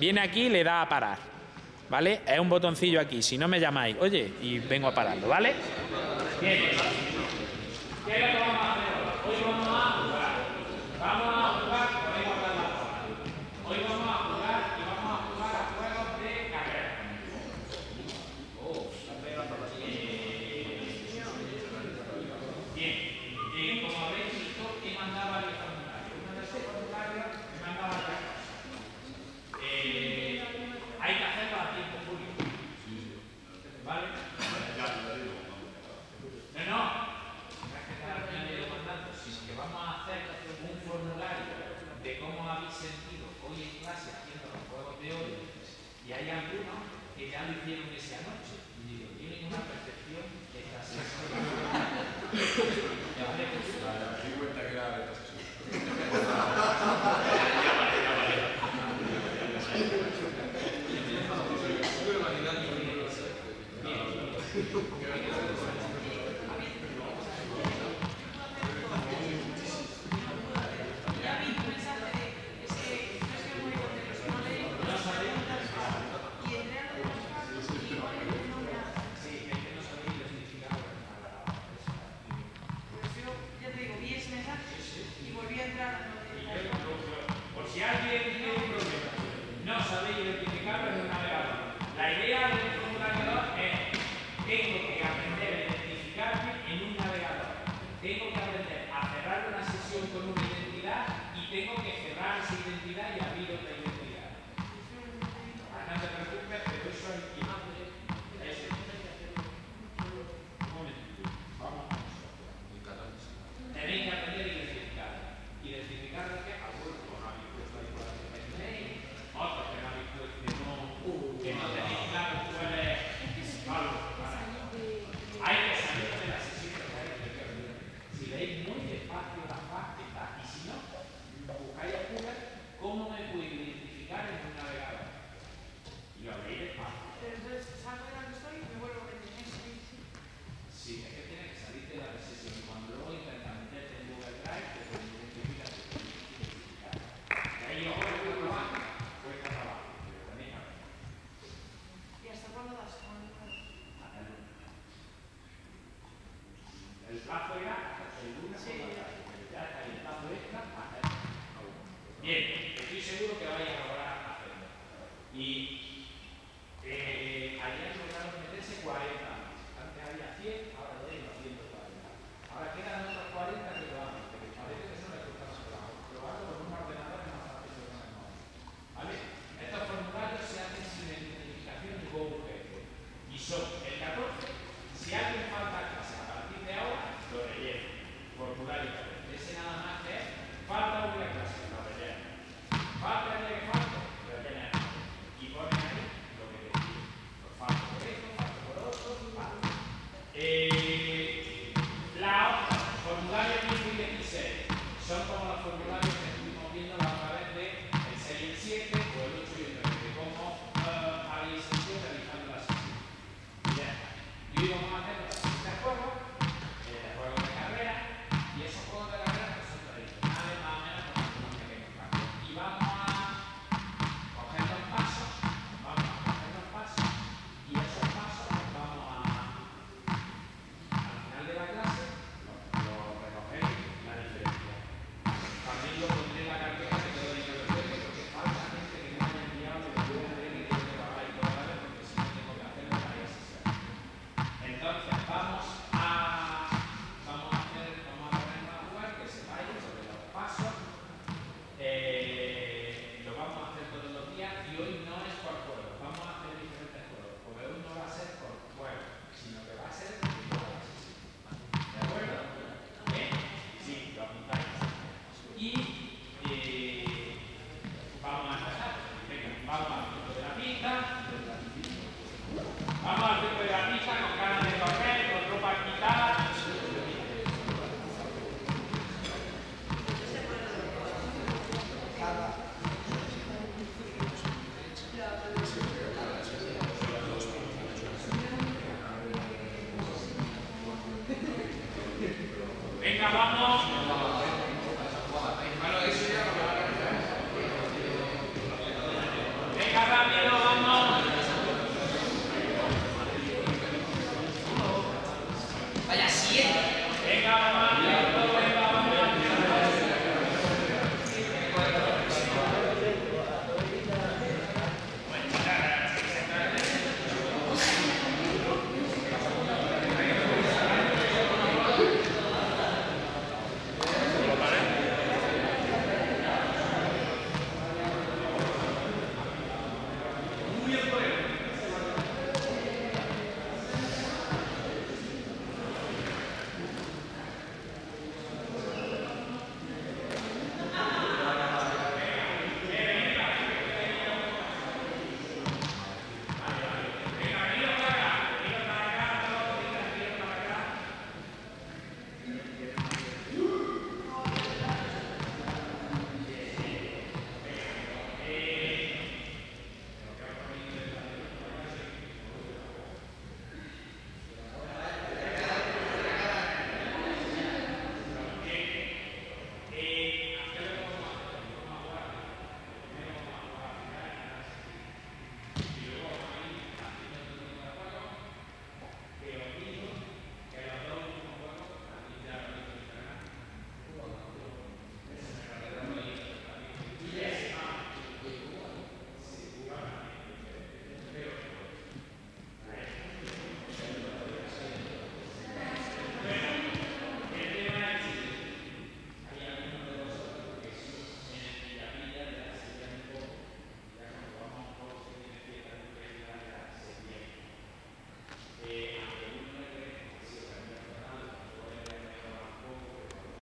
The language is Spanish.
Viene aquí y le da a parar, ¿vale? Es un botoncillo aquí. Si no me llamáis, oye, y vengo a pararlo, ¿vale? Bien. ¿Qué es lo que vamos a hacer hoy? Hoy vamos a jugar. Vamos a jugar, podéis guardar la hoja. Hoy vamos a jugar y vamos a jugar a juegos de carrera. Bien, como habéis visto, he mandado varios formularios. Uno de esos formularios he mandado varias cosas. Hay que hacerlo a tiempo, Julio. ¿Vale? No. Sino que vamos a hacer un formulario de cómo habéis sentido hoy en clase haciendo los juegos de hoy, y hay algunos que ya lo hicieron esa noche y digo, tienen una percepción de esta sesión. Ya vale.